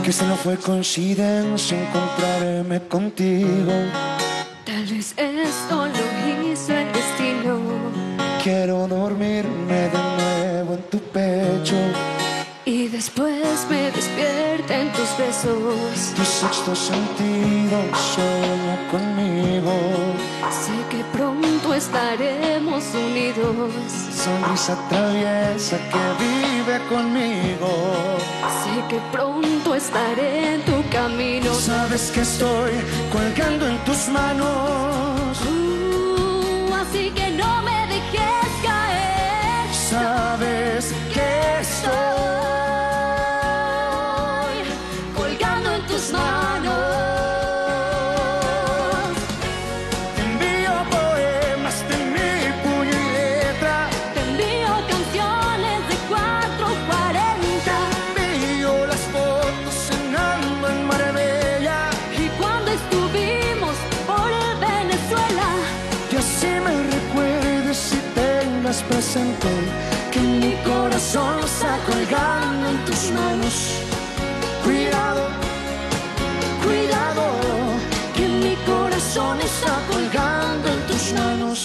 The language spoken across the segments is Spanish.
que esta no fue coincidencia encontrarme contigo. Tal vez esto lo hizo el destino. Quiero dormirme de nuevo en tu pecho Y después me despierta en tus besos. tu sexto sentido sueña conmigo. Sé que pronto estaremos unidos. Sonrisa traviesa que vive conmigo. Sé que pronto estaré en tu camino. Sabes que estoy colgando en tus manos. Así que no me dejes caer. Sabes que Estoy colgando en tus manos. te envío poemas de mi puño y letra. Te envío canciones de 440. Te envío las fotos cenando en Marbella. Y cuando estuvimos por Venezuela, Y así me recuerdes y tengas presente que mi corazón está colgando en tus manos. Cuidado, cuidado, que mi corazón está colgando en tus manos.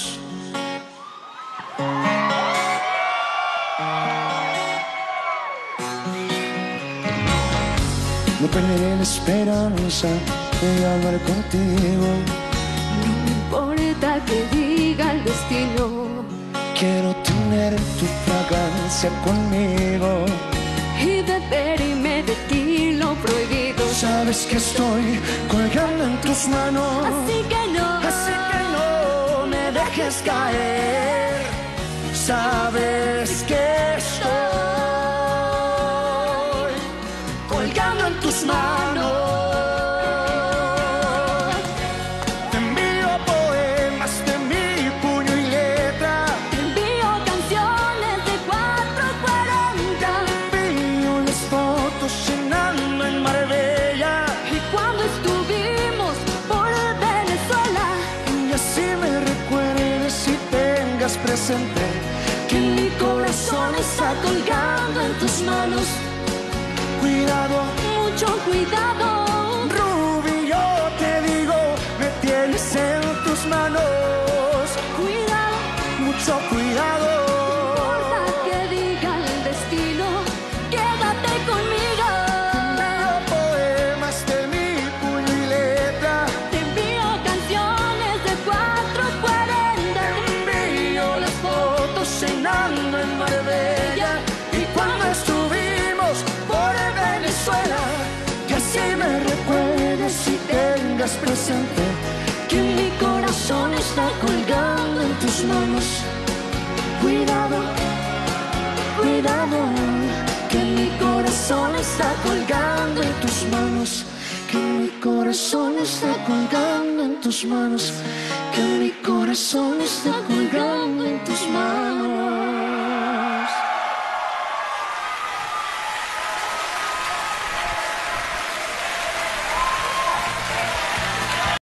No perderé la esperanza de hablar contigo. no me importa que diga el destino. Quiero tener tu fragancia conmigo. Y beber y me de ti lo prohibido. Sabes que estoy colgando en tus manos. Así que no me dejes caer. Sabes que estoy colgando en tus manos. Te envío poemas de mi puño y letra. te envío canciones de 440. Te envío las fotos cenando en Marbella. Y cuando estuvimos por Venezuela, Y así me recuerdes y tengas presente que mi corazón está colgando en tus manos. Cuidado, mucho cuidado. Ruby, yo te digo, me tienes en tus manos. Cuidado, Mucho cuidado. no importa que diga el destino. Quédate conmigo. Te envío poemas de mi puño y letra. Te envío canciones de 440. Te envío las fotos cenando en Marbella. Y cuando estuvimos por Venezuela. Y así me recuerdes y tengas presente que mi corazón está colgando en tus manos. Cuidado, cuidado, que mi corazón está colgando en tus manos. Que mi corazón está colgando en tus manos. Que mi corazón está colgando